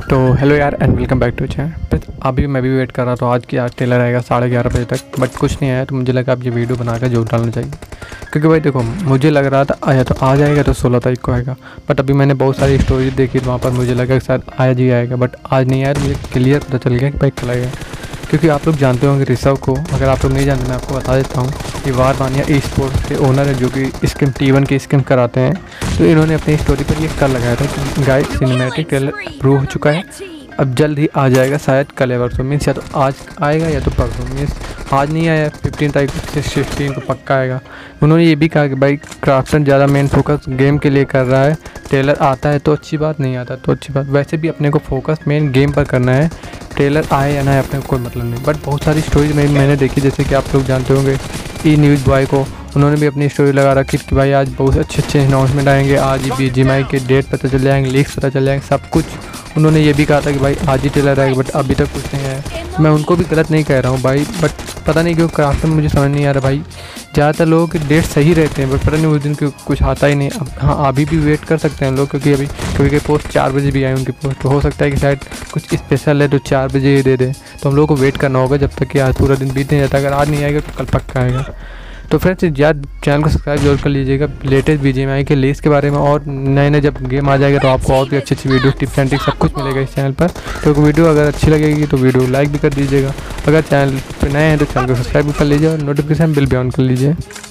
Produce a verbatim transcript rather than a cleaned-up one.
तो हेलो यार and welcome back to channel. अभी मैं भी वेट कर रहा था आज की आज टेलर आएगा साढ़े ग्यारह बजे तक, बट कुछ नहीं आया। तो मुझे लगा अब ये वीडियो बनाकर जरूर डालना चाहिए, क्योंकि भाई देखो मुझे लग रहा था आया तो आ जाएगा तो सोलह तारीख को आएगा, बट अभी मैंने बहुत सारी स्टोरीज देखी तो वहाँ पर मुझे लगा कि शायद आज ही आएगा, बट आज नहीं आया। तो मुझे क्लियर पता चल गया कि भाई कल आएगा, क्योंकि आप लोग जानते होंगे ऋषभ को। अगर आप लोग नहीं जानते मैं आपको बता देता हूँ, ये वार वानिया ई स्पोर्ट्स के ओनर है जो कि स्किम टी वन की स्किम कराते हैं। तो इन्होंने अपनी स्टोरी पर ये कल लगाया था कि गाइस सिनेमैटिक ट्रेलर अप्रूव हो चुका है, अब जल्द ही आ जाएगा, शायद कल या परसों। मीन्स या तो आज आएगा या तो परसों। मीन्स आज नहीं आया, फिफ्टीन तारीख से सिक्सटीन को पक्का आएगा। उन्होंने ये भी कहा कि भाई क्राफ्टन ज़्यादा मेन फोकस गेम के लिए कर रहा है, ट्रेलर आता है तो अच्छी बात, नहीं आता तो अच्छी बात। वैसे भी अपने को फोकस मेन गेम पर करना है, ट्रेलर आए या ना आए अपने को कोई मतलब नहीं। बट बहुत सारी स्टोरीज में मैंने देखी, जैसे कि आप लोग जानते होंगे ई न्यूज़ बॉय को, उन्होंने भी अपनी स्टोरी लगा रखी कि भाई आज बहुत अच्छे अच्छे अनाउंसमेंट आएंगे, आज ही बी जी एम आई के डेट पता चल जाएंगे, लीक्स पता चल जाएंगे, सब कुछ। उन्होंने ये भी कहा था कि भाई आज ही ट्रेलर आएगा, बट अभी तक कुछ नहीं आया। मैं उनको भी गलत नहीं कह रहा हूँ भाई, बट पता नहीं क्यों क्राफ्ट में मुझे समझ नहीं आ रहा भाई। ज़्यादातर लोगों के डेट सही रहते हैं, बट पता नहीं उस दिन क्यों कुछ आता ही नहीं। अब हाँ अभी भी वेट कर सकते हैं लोग, क्योंकि अभी कभी कभी पोस्ट चार बजे भी आए उनकी पोस्ट, तो हो सकता है कि शायद कुछ स्पेशल है तो चार बजे ही दे दें। तो हम लोग को वेट करना होगा जब तक कि आज पूरा दिन बीत नहीं जाता। अगर आज नहीं आएगा तो कल पक्का आएगा। तो फ्रेंड्स यार चैनल को सब्सक्राइब जरूर कर लीजिएगा latest B G M I के लिस्ट के बारे में, और नए नए जब गेम आ जाएगा तो आपको और भी अच्छी अच्छी वीडियो टिप्स एंड ट्रिक्स सब कुछ मिलेगा इस चैनल पर। तो वीडियो अगर अच्छी लगेगी तो वीडियो लाइक भी कर दीजिएगा। अगर चैनल पर नए हैं तो चैनल को सब्सक्राइब भी कर लीजिए और नोटिफिकेशन बिल भी ऑन कर लीजिए।